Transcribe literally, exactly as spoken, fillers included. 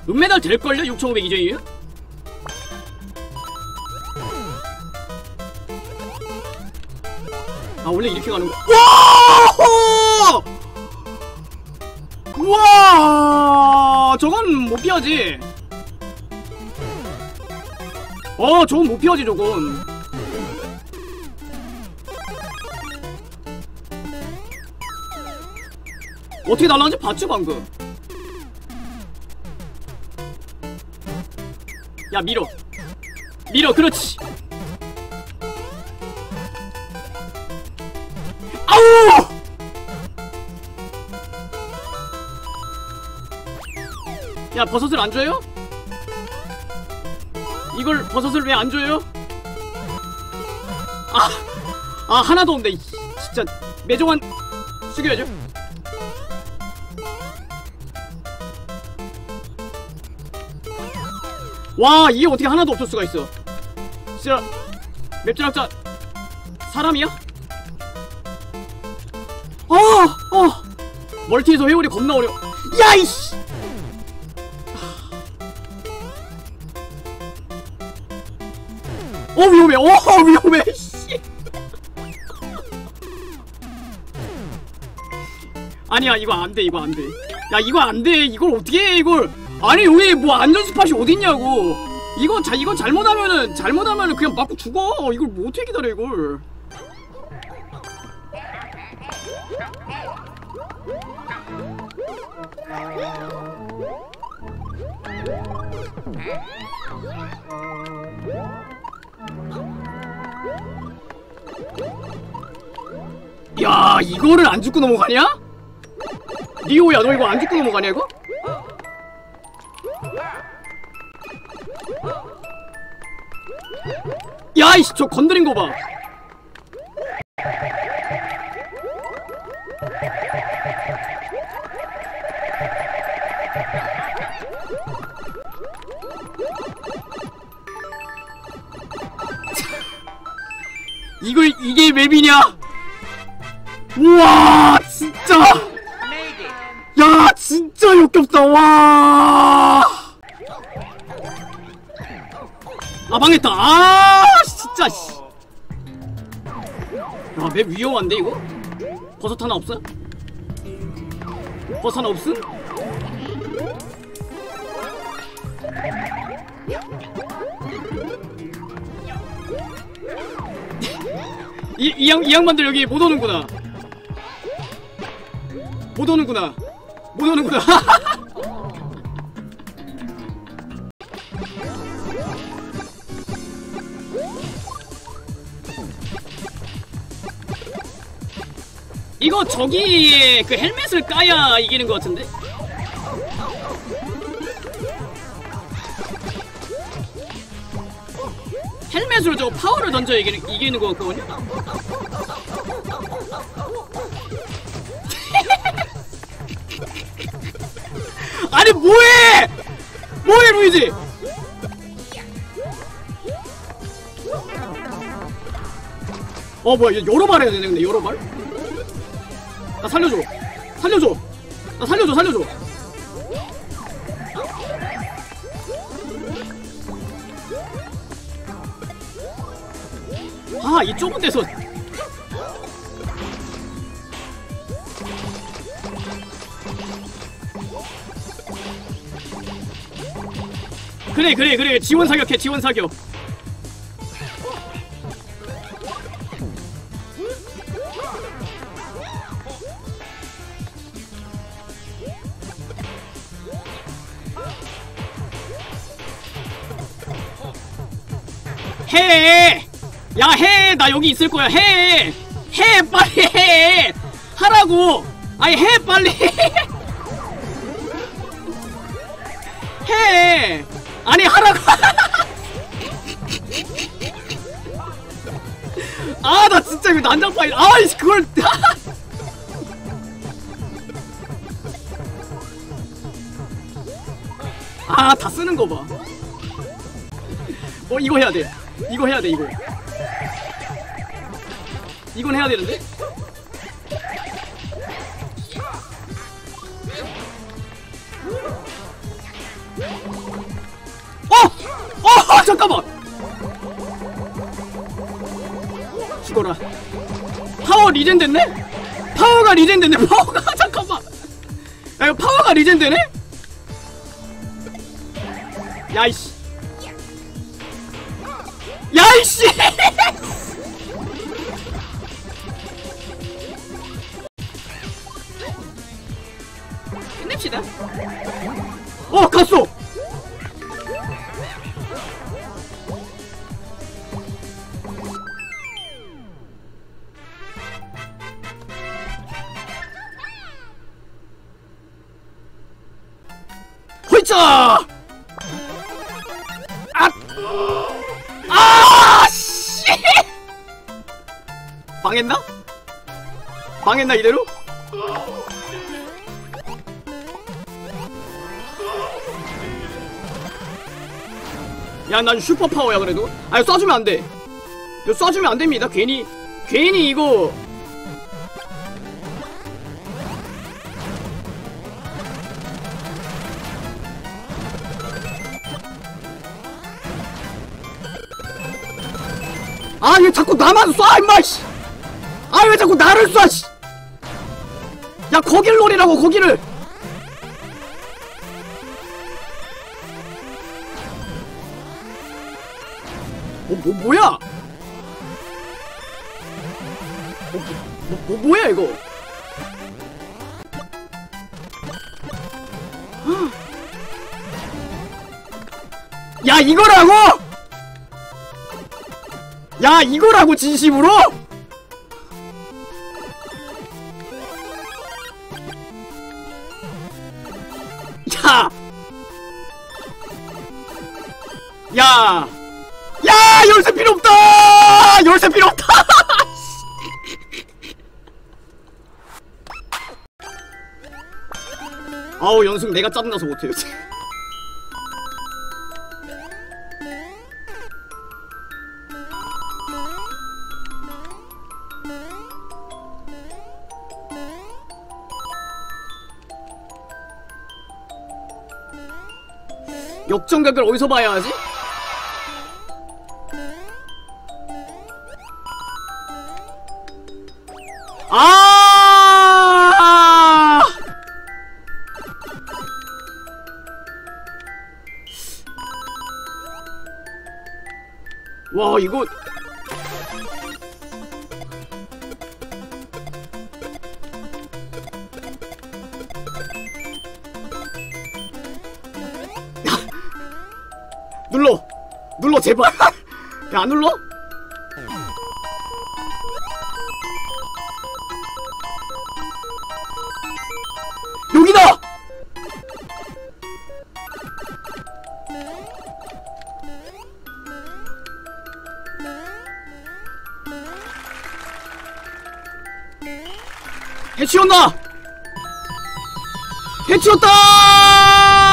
은메달 될걸요? 육천오백 이점이에요? 아 원래 이렇게 가는 거. 와! 와! 저건 못 피하지. 어, 저건 못 피하지 저건. 어떻게 날라간지 봤지 방금? 야 밀어 밀어 그렇지. 아우! 야 버섯을 안 줘요? 이걸 버섯을 왜 안 줘요? 아! 아 하나도 없네. 진짜 매정한 숙여야죠. 와 이게 어떻게 하나도 없을 수가 있어. 진짜 맵찔학자 사람이야? 어! 어! 멀티에서 회오리 겁나 어려워. 야이씨! 어 위험해. 어 위험해. 씨. 아니야 이거 안돼 이거 안돼. 야 이거 안돼. 이걸 어떻게 해 이걸. 아니 여기 뭐 안전 스팟이 어딨냐고. 이거 자 이거 잘못하면은 잘못하면은 그냥 맞고 죽어. 이걸 뭐 어떻게 기다려 이걸. 야 이거를 안 죽고 넘어가냐? 리오야 너 이거 안 죽고 넘어가냐 이거? 야이씨 저 건드린 거 봐. 이걸 이게 맵이냐? 우와 진짜 야 진짜 역겹다. 와 아 망했다. 아 진짜 씨. 야 맵 위험한데 이거? 버섯 하나 없어? 버섯 하나 없음? 이, 이, 양, 이 양반들 여기 못 오는구나. 못 오는구나. 못 오는구나. 이거 저기에 그 헬멧을 까야 이기는 것 같은데? 헬멧으로 저거 파워를 던져 이기는, 이기는 것 같거든요? 아니 뭐해! 뭐해 루이지! 어 뭐야 여러 발 해야 되네 근데 여러 발? 나 살려줘! 살려줘! 나 살려줘 살려줘! 아 이 좁은 데서 그래 그래 그래 지원 사격해 지원 사격. 해! 야 해! 나 여기 있을 거야. 해! 해! 빨리 해! 하라고! 아니 해 빨리! 해! 아니 하라고! 아 나 진짜 이거 난장판이 아이씨 그걸 아 다 쓰는 거 봐. 어 이거 해야 돼. 이거 해야 돼 이거. 이건 해야 되는데? 잠깐만. 죽어라. 파워 리젠 됐네? 파워가 리젠 됐네. 파워가 잠깐만. 야 이거 파워가 리젠 되네? 야이씨. 야이씨. 끝냅시다. 어 갔어. 호이짜. 아, 아, 씨. 망했나? 망했나 이대로? 야, 난 슈퍼파워야 그래도. 아니 쏴주면 안돼. 이거 쏴주면 안됩니다. 괜히 괜히 이거. 아, 왜 자꾸 나만 쏴 임마 씨. 아, 왜 자꾸 나를 쏴 씨. 야, 거길 노리라고 거기를. 뭐, 뭐, 뭐야? 뭐, 뭐, 뭐, 뭐야, 이거? 야, 이거라고? 야, 이거라고, 진심으로? 야! 야! 야! 열쇠 필요 없다! 열쇠 필요 없다! 아우, 연승 내가 짜증나서 못해요. 역전각을 어디서 봐야 하지? 아! 와, 이거 눌러! 눌러 제발! 야, 안 눌러? 여기다! 해치웠나? 해치웠다!